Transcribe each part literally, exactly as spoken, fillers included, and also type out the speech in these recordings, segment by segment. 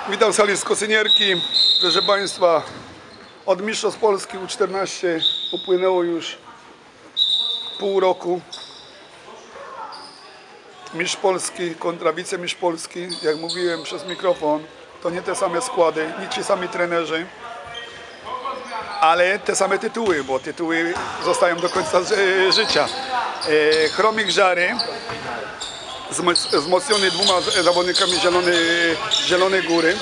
Witam z sali z Kosynierki. Proszę Państwa, od Mistrzostw Polski U czternaście upłynęło już pół roku. Mistrz Polski kontra wicemistrz Polski, jak mówiłem przez mikrofon, to nie te same składy, nie ci sami trenerzy, ale te same tytuły, bo tytuły zostają do końca życia. Chromik Żary, wzmocniony dwoma zawodnikami Zielone, Zielone Góry,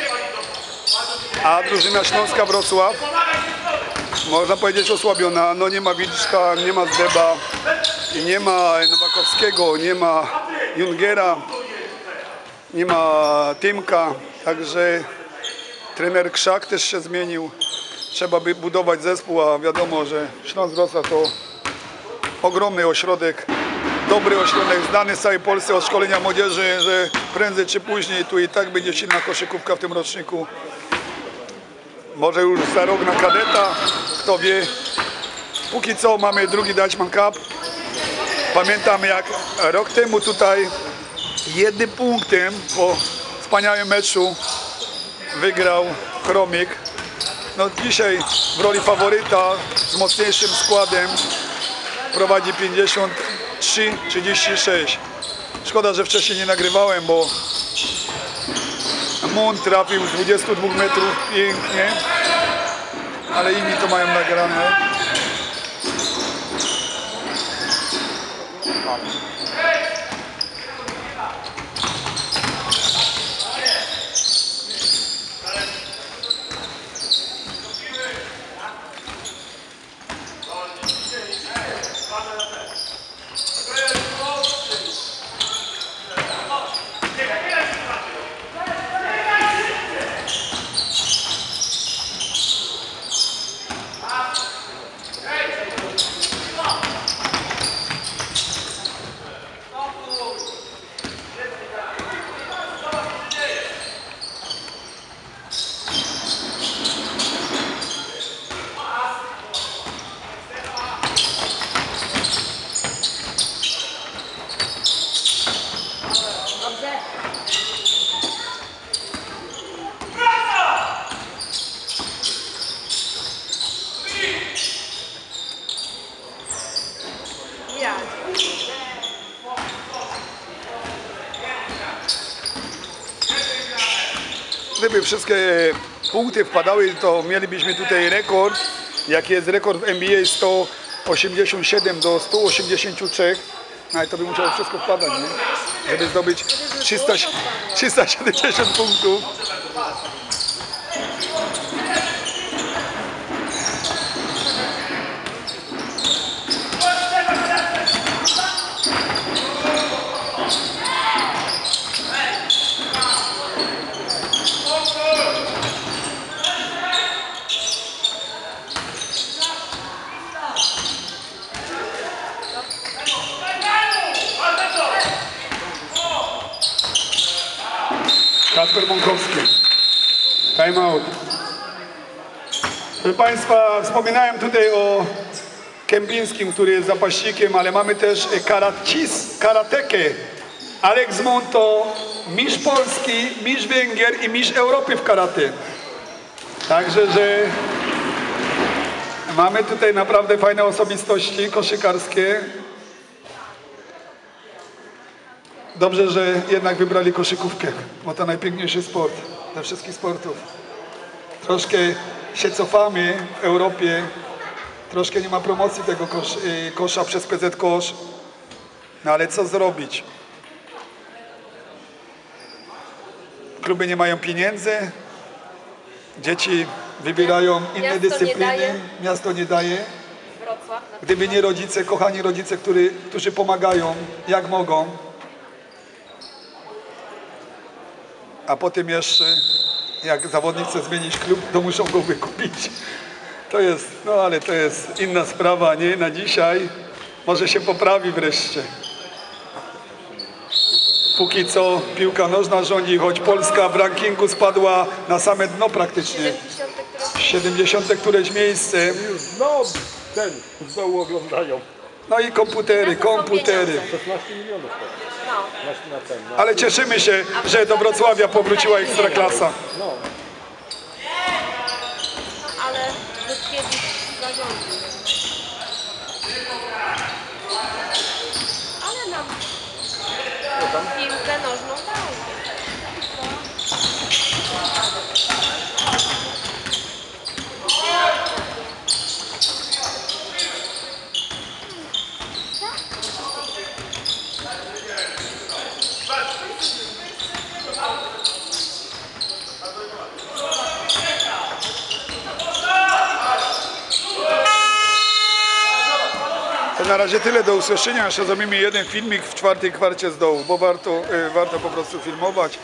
a drużyna Śląska Wrocław, można powiedzieć osłabiona, no nie ma Wilczka, nie ma Zdeba, nie ma Nowakowskiego, nie ma Jungera, nie ma Tymka, także trener Krzak też się zmienił. Trzeba by budować zespół, a wiadomo, że Śląsk Wrocław to ogromny ośrodek, dobry ośrodek, znany z całej Polsce od szkolenia młodzieży, że prędzej czy później tu i tak będzie silna koszykówka w tym roczniku. Może już za rok na kadeta, kto wie. Póki co mamy drugi Dutchman Cup. Pamiętam, jak rok temu tutaj jednym punktem po wspaniałym meczu wygrał Chromik. No dzisiaj w roli faworyta z mocniejszym składem prowadzi pięćdziesiąt trzy trzydzieści sześć. Szkoda, że wcześniej nie nagrywałem, bo Mun trafił z dwudziestu dwóch metrów pięknie, ale inni to mają nagrane. Gdyby wszystkie punkty wpadały, to mielibyśmy tutaj rekord, jaki jest rekord w N B A, sto osiemdziesiąt siedem do stu osiemdziesięciu trzech, no ale to by musiało wszystko wpadać, nie? Żeby zdobyć trzysta siedemdziesiąt punktów. Kasper Mąkowski. Time out. Proszę Państwa, wspominałem tutaj o Kępińskim, który jest zapaśnikiem, ale mamy też karacis, karatekę. Alex Mon to mistrz Polski, mistrz Węgier i mistrz Europy w karate. Także, że mamy tutaj naprawdę fajne osobistości koszykarskie. Dobrze, że jednak wybrali koszykówkę, bo to najpiękniejszy sport ze wszystkich sportów. Troszkę się cofamy w Europie, troszkę nie ma promocji tego kosz, kosza przez P Z Kosz, no ale co zrobić? Kluby nie mają pieniędzy, dzieci wybierają inne miasto dyscypliny, nie miasto nie daje. Gdyby nie rodzice, kochani rodzice, którzy, którzy pomagają jak mogą, a potem jeszcze, jak zawodnik chce zmienić klub, to muszą go wykupić. To jest, no ale to jest inna sprawa, nie na dzisiaj. Może się poprawi wreszcie. Póki co piłka nożna rządzi, choć Polska w rankingu spadła na same dno praktycznie. siedemdziesiąte któreś miejsce. No, ten, z dołu oglądają. No i komputery, komputery. szesnaście milionów. na, na ten. Na... Ale cieszymy się, że do Wrocławia powróciła Ekstraklasa. No. Ale Rutkiewicz zarządził. Ale nam piłkę nożną dał. To na razie tyle, do usłyszenia. Jeszcze zrobimy jeden filmik w czwartej kwarcie z dołu, bo warto, y, warto po prostu filmować.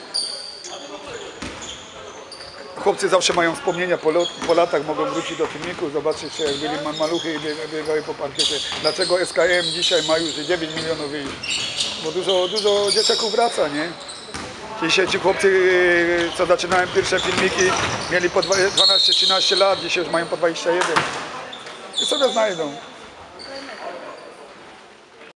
Chłopcy zawsze mają wspomnienia po, lot, po latach, mogą wrócić do filmików, zobaczyć jak byli ma- maluchy i bieg- biegały po parkiecie. Dlaczego S K M dzisiaj ma już dziewięć milionów wyjść? Bo dużo, dużo dzieciaków wraca, nie? Dzisiaj ci chłopcy, y, co zaczynałem pierwsze filmiki, mieli po dwanaście trzynaście lat, dzisiaj już mają po dwadzieścia jeden. I sobie znajdą.